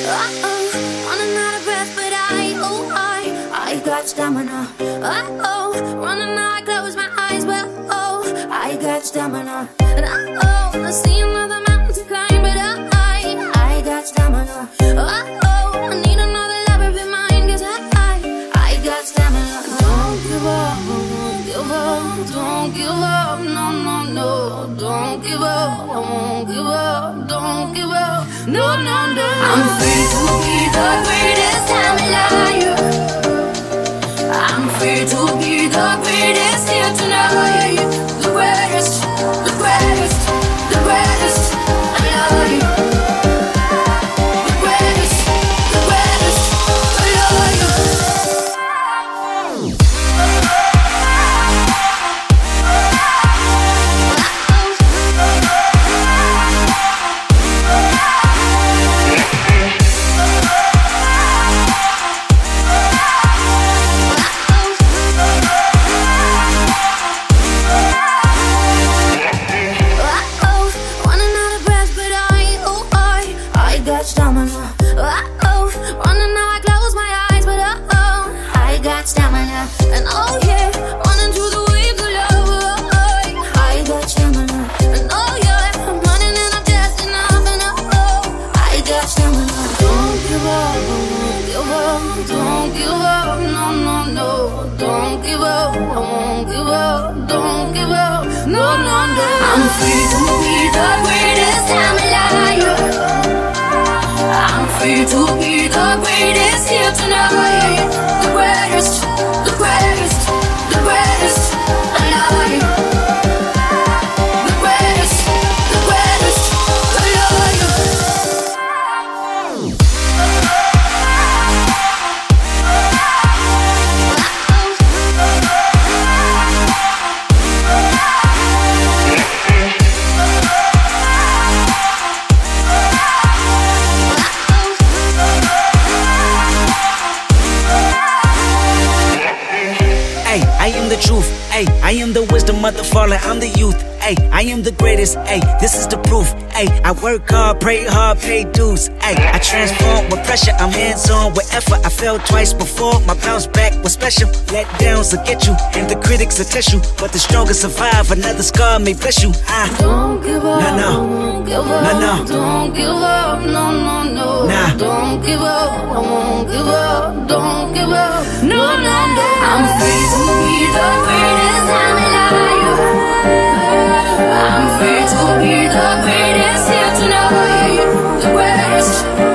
running out of breath, but I got stamina. Running out, I close my eyes, but I got stamina. And I see another mountain to climb, but I got stamina. I need another lover be mine, 'cause I got stamina. Don't give up, don't give up, don't give up, no, no, no. Don't give up, I won't give up, don't give up, no, no, no. I'm free to be the greatest I'm alive. I'm free to be the greatest here tonight. The greatest, the greatest, the greatest alive. The greatest, the greatest alive. Stamina. Running now, I close my eyes, but I got stamina. And yeah, running through the waves of love. I got stamina. And yeah, I'm running and I'm just enough. And I got stamina. Don't give up, don't give up, don't give up, no, no, no. Don't give up, I won't give up, don't give up, no, no, no. I'm free to be the greatest I'm alive. I'm free to be the greatest here tonight. The greatest, the greatest, the greatest alive. The greatest, the greatest alive. I am the truth, ay, I am the wisdom of the fallen, I'm the youth, ay, I am the greatest, ay, this is the proof, ay, I work hard, pray hard, pay dues, ay, I transform with pressure, I'm hands-on with effort, I fell twice before, my bounce back was special, let downs will get you, and the critics will test you, but the strongest survive, another scar may bless you, Don't give up, no, no, won't give up, no, no, don't give up, no, no, no, nah. Don't give up, I won't give up, don't give up, no, no, no. I'm free to be the greatest I'm alive. I'm free to be the greatest here tonight. The greatest.